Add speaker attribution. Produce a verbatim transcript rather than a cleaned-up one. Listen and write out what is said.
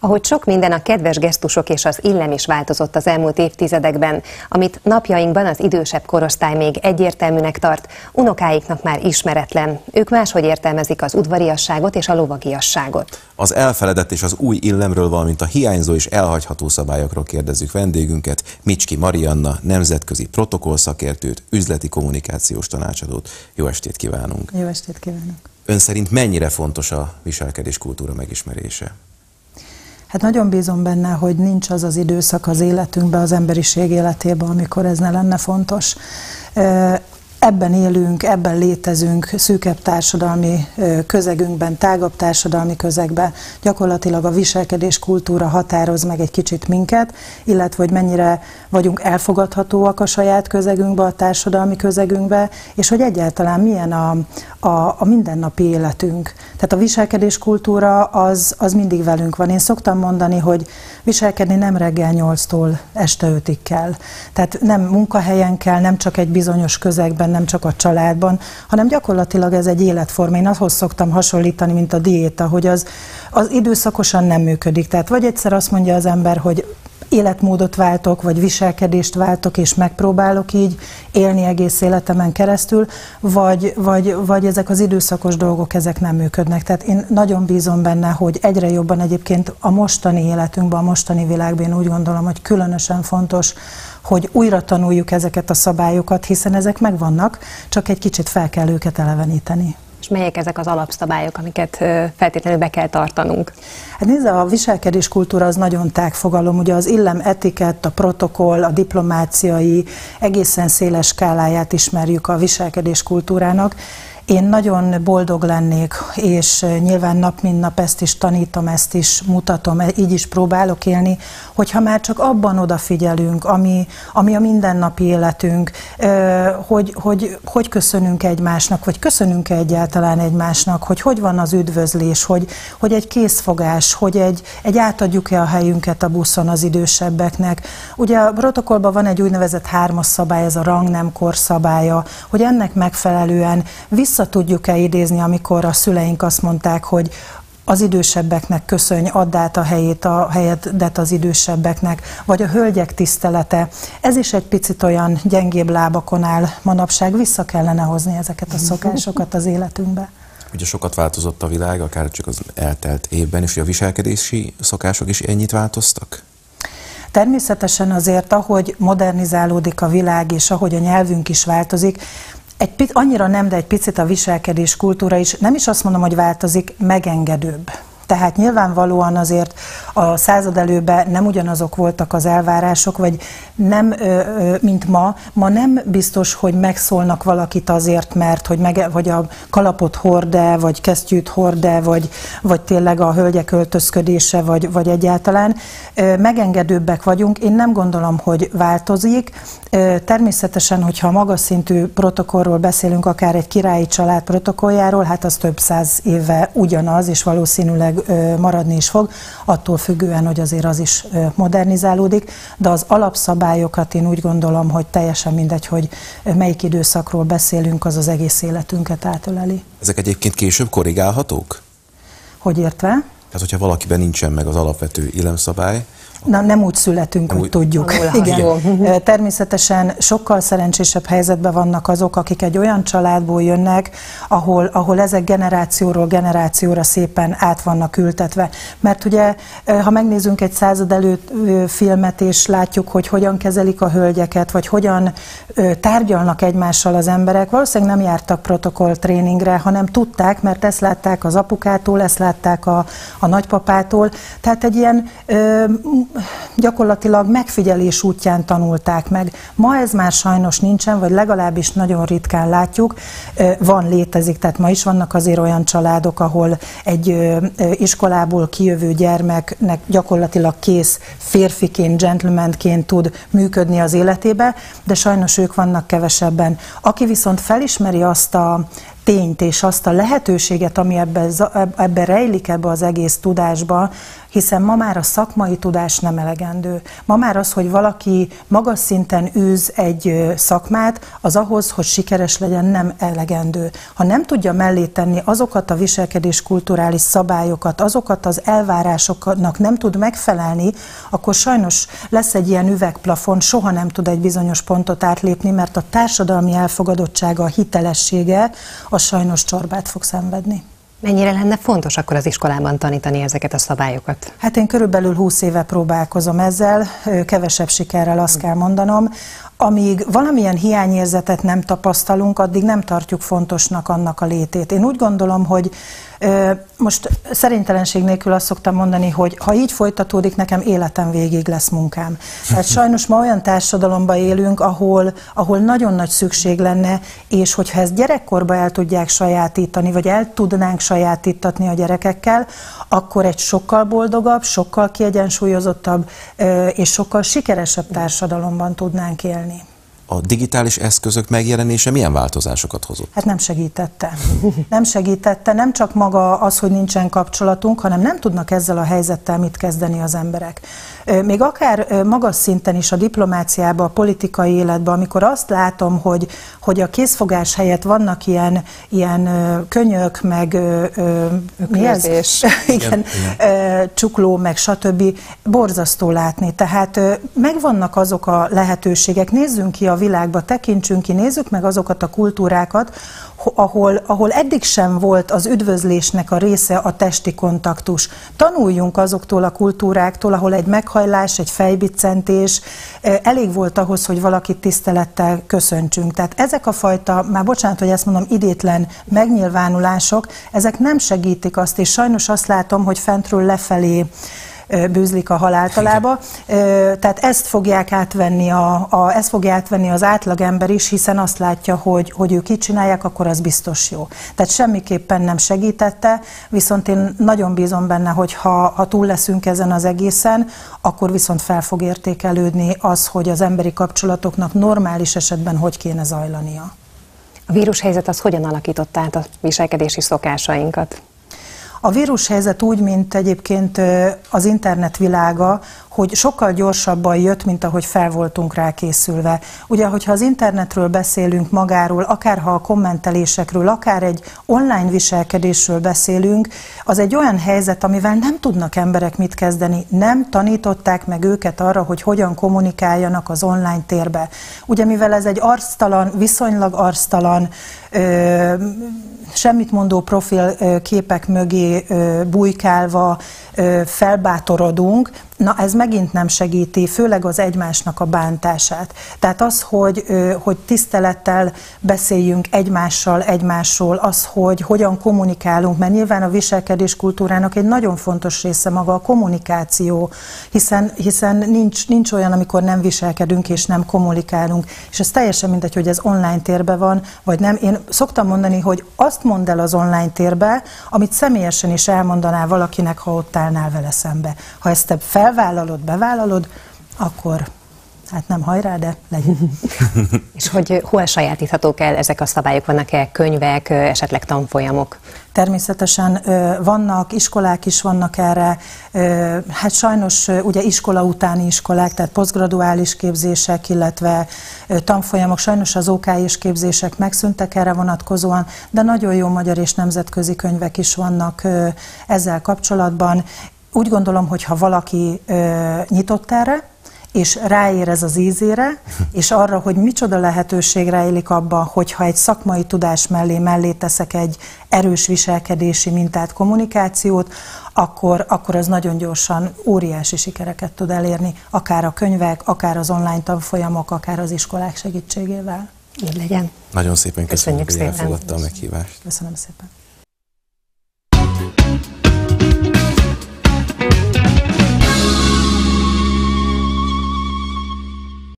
Speaker 1: Ahogy sok minden, a kedves gesztusok és az illem is változott az elmúlt évtizedekben, amit napjainkban az idősebb korosztály még egyértelműnek tart, unokáiknak már ismeretlen. Ők máshogy értelmezik az udvariasságot és a lovagiasságot. Az elfeledett és az új illemről, valamint a hiányzó és elhagyható szabályokról kérdezzük vendégünket, Micski Marianna, nemzetközi protokollszakértőt, üzleti kommunikációs tanácsadót. Jó estét kívánunk!
Speaker 2: Jó estét kívánok!
Speaker 1: Ön szerint mennyire fontos a viselkedéskultúra megismerése?
Speaker 2: Hát nagyon bízom benne, hogy nincs az az időszak az életünkben, az emberiség életében, amikor ez ne lenne fontos. Ebben élünk, ebben létezünk, szűkebb társadalmi közegünkben, tágabb társadalmi közegben. Gyakorlatilag a viselkedés kultúra határoz meg egy kicsit minket, illetve hogy mennyire vagyunk elfogadhatóak a saját közegünkbe, a társadalmi közegünkbe, és hogy egyáltalán milyen a, a, a mindennapi életünk. Tehát a viselkedés kultúra az, az mindig velünk van. Én szoktam mondani, hogy viselkedni nem reggel nyolctól este ötig kell. Tehát nem munkahelyen kell, nem csak egy bizonyos közegben, nem csak a családban, hanem gyakorlatilag ez egy életforma. Én ahhoz szoktam hasonlítani, mint a diéta, hogy az, az időszakosan nem működik. Tehát vagy egyszer azt mondja az ember, hogy életmódot váltok, vagy viselkedést váltok, és megpróbálok így élni egész életemen keresztül, vagy, vagy, vagy ezek az időszakos dolgok, ezek nem működnek. Tehát én nagyon bízom benne, hogy egyre jobban egyébként a mostani életünkben, a mostani világban én úgy gondolom, hogy különösen fontos, hogy újra tanuljuk ezeket a szabályokat, hiszen ezek megvannak, csak egy kicsit fel kell őket eleveníteni.
Speaker 1: És melyek ezek az alapszabályok, amiket feltétlenül be kell tartanunk?
Speaker 2: Hát nézd, a viselkedéskultúra az nagyon tág fogalom, ugye az illem, etikett, a protokoll, a diplomáciai, egészen széles skáláját ismerjük a viselkedéskultúrának. Én nagyon boldog lennék, és nyilván nap mint nap ezt is tanítom, ezt is mutatom, így is próbálok élni, hogyha már csak abban odafigyelünk, ami, ami a mindennapi életünk, hogy, hogy, hogy köszönünk egymásnak, vagy köszönünk-e egyáltalán egymásnak, hogy hogy van az üdvözlés, hogy, hogy egy készfogás, hogy egy, egy átadjuk-e a helyünket a buszon az idősebbeknek. Ugye a protokollban van egy úgynevezett hármas szabály, ez a rangnemkor szabálya, hogy ennek megfelelően vissza tudjuk-e idézni, amikor a szüleink azt mondták, hogy az idősebbeknek köszönj, add át a helyét, a helyedet az idősebbeknek, vagy a hölgyek tisztelete. Ez is egy picit olyan gyengébb lábakon áll manapság, vissza kellene hozni ezeket a szokásokat az életünkbe.
Speaker 1: Ugye sokat változott a világ, akár csak az eltelt évben, és a viselkedési szokások is ennyit változtak?
Speaker 2: Természetesen azért, ahogy modernizálódik a világ, és ahogy a nyelvünk is változik, Egy, annyira nem, de egy picit a viselkedés kultúra is, nem is azt mondom, hogy változik, megengedőbb. Tehát nyilvánvalóan azért a század előben nem ugyanazok voltak az elvárások, vagy nem, mint ma. Ma nem biztos, hogy megszólnak valakit azért, mert hogy, meg, vagy a kalapot hord-e, vagy kesztyűt hord-e, vagy, vagy tényleg a hölgyek öltözködése, vagy, vagy egyáltalán. Megengedőbbek vagyunk. Én nem gondolom, hogy változik. Természetesen, hogyha magas szintű protokollról beszélünk, akár egy királyi család protokolljáról, hát az több száz éve ugyanaz, és valószínűleg maradni is fog, attól függően, hogy azért az is modernizálódik, de az alapszabályokat én úgy gondolom, hogy teljesen mindegy, hogy melyik időszakról beszélünk, az az egész életünket átöleli. Ezek egyébként később korrigálhatók? Hogy értve? Tehát, hogyha valakiben nincsen meg az alapvető illemszabály, Na, nem úgy születünk, nem hogy úgy tudjuk. Igen. Igen. Természetesen sokkal szerencsésebb helyzetben vannak azok, akik egy olyan családból jönnek, ahol, ahol ezek generációról generációra szépen át vannak ültetve. Mert ugye, ha megnézzünk egy század előtt filmet, és látjuk, hogy hogyan kezelik a hölgyeket, vagy hogyan tárgyalnak egymással az emberek, valószínűleg nem jártak protokolltréningre, hanem tudták, mert ezt látták az apukától, ezt látták a, a nagypapától. Tehát egy ilyen gyakorlatilag megfigyelés útján tanulták meg. Ma ez már sajnos nincsen, vagy legalábbis nagyon ritkán látjuk. Van, létezik, tehát ma is vannak azért olyan családok, ahol egy iskolából kijövő gyermeknek gyakorlatilag kész férfiként, gentlemanként tud működni az életébe, de sajnos ők vannak kevesebben. Aki viszont felismeri azt a tényt és azt a lehetőséget, ami ebben ebbe rejlik ebbe az egész tudásba, hiszen ma már a szakmai tudás nem elegendő. Ma már az, hogy valaki magas szinten űz egy szakmát, az ahhoz, hogy sikeres legyen, nem elegendő. Ha nem tudja mellé tenni azokat a viselkedéskulturális szabályokat, azokat az elvárásoknak nem tud megfelelni, akkor sajnos lesz egy ilyen üvegplafon, soha nem tud egy bizonyos pontot átlépni, mert a társadalmi elfogadottsága, a hitelessége, az sajnos csorbát fog szenvedni.
Speaker 1: Mennyire lenne fontos akkor az iskolában tanítani ezeket a szabályokat?
Speaker 2: Hát én körülbelül húsz éve próbálkozom ezzel, kevesebb sikerrel, azt kell mondanom. Amíg valamilyen hiányérzetet nem tapasztalunk, addig nem tartjuk fontosnak annak a létét. Én úgy gondolom, hogy most szerintelenség nélkül azt szoktam mondani, hogy ha így folytatódik, nekem életem végig lesz munkám. Tehát sajnos ma olyan társadalomban élünk, ahol, ahol nagyon nagy szükség lenne, és hogyha ezt gyerekkorba el tudják sajátítani, vagy el tudnánk sajátítatni a gyerekekkel, akkor egy sokkal boldogabb, sokkal kiegyensúlyozottabb és sokkal sikeresebb társadalomban tudnánk élni.
Speaker 3: A digitális eszközök megjelenése milyen változásokat hozott?
Speaker 2: Hát nem segítette. Nem segítette, nem csak maga az, hogy nincsen kapcsolatunk, hanem nem tudnak ezzel a helyzettel mit kezdeni az emberek. Még akár magas szinten is a diplomáciában, a politikai életben, amikor azt látom, hogy, hogy a készfogás helyett vannak ilyen, ilyen könyök, meg mi ez? Igen, igen. Csukló, meg stb. Borzasztó látni. Tehát megvannak azok a lehetőségek, nézzünk ki a világba, tekintsünk ki, nézzük meg azokat a kultúrákat, ahol, ahol eddig sem volt az üdvözlésnek a része a testi kontaktus. Tanuljunk azoktól a kultúráktól, ahol egy meghajlás, egy fejbiccentés elég volt ahhoz, hogy valakit tisztelettel köszöntsünk. Tehát ezek a fajta, már bocsánat, hogy ezt mondom, idétlen megnyilvánulások, ezek nem segítik azt, és sajnos azt látom, hogy fentről lefelé bűzlik a haláltalába. Tehát ezt fogják átvenni, a, a, ezt fogja átvenni az átlagember is, hiszen azt látja, hogy, hogy ők így csinálják, akkor az biztos jó. Tehát semmiképpen nem segítette, viszont én nagyon bízom benne, hogy ha, ha túl leszünk ezen az egészen, akkor viszont fel fog értékelődni az, hogy az emberi kapcsolatoknak normális esetben hogy kéne zajlania.
Speaker 1: A vírushelyzet az hogyan alakította át a viselkedési szokásainkat?
Speaker 2: A vírushelyzet úgy, mint egyébként az internet világa, hogy sokkal gyorsabban jött, mint ahogy fel voltunk rá készülve. Ugye, hogyha az internetről beszélünk magáról, akár ha a kommentelésekről, akár egy online viselkedésről beszélünk, az egy olyan helyzet, amivel nem tudnak emberek mit kezdeni. Nem tanították meg őket arra, hogy hogyan kommunikáljanak az online térbe. Ugye, mivel ez egy arctalan, viszonylag arctalan, ö, semmit mondó profil képek mögé ö, bujkálva ö, felbátorodunk, na ez megint nem segíti, főleg az egymásnak a bántását. Tehát az, hogy, ö, hogy tisztelettel beszéljünk egymással, egymásról, az, hogy hogyan kommunikálunk, mert nyilván a viselkedés kultúrának egy nagyon fontos része maga a kommunikáció, hiszen, hiszen nincs, nincs olyan, amikor nem viselkedünk és nem kommunikálunk. És ez teljesen mindegy, hogy ez online térben van, vagy nem. Én szoktam mondani, hogy azt mondd el az online térbe, amit személyesen is elmondanál valakinek, ha ott állnál vele szembe. Ha ezt te felvállalod, bevállalod, akkor hát nem hajrá, de legyen.
Speaker 1: És hogy hol sajátíthatók el ezek a szabályok? Vannak-e könyvek, esetleg tanfolyamok?
Speaker 2: Természetesen vannak, iskolák is vannak erre, hát sajnos ugye iskola utáni iskolák, tehát posztgraduális képzések, illetve tanfolyamok, sajnos az ó ká és képzések megszűntek erre vonatkozóan, de nagyon jó magyar és nemzetközi könyvek is vannak ezzel kapcsolatban. Úgy gondolom, hogy ha valaki nyitott erre, és ráérez az ízére, és arra, hogy micsoda lehetőség rejlik abban, hogyha egy szakmai tudás mellé mellé teszek egy erős viselkedési mintát, kommunikációt, akkor, akkor az nagyon gyorsan óriási sikereket tud elérni, akár a könyvek, akár az online tanfolyamok, akár az iskolák segítségével.
Speaker 1: Így legyen.
Speaker 3: Nagyon szépen köszönjük,
Speaker 1: köszönjük
Speaker 3: hogy elfogadta a meghívást.
Speaker 2: Köszönöm szépen.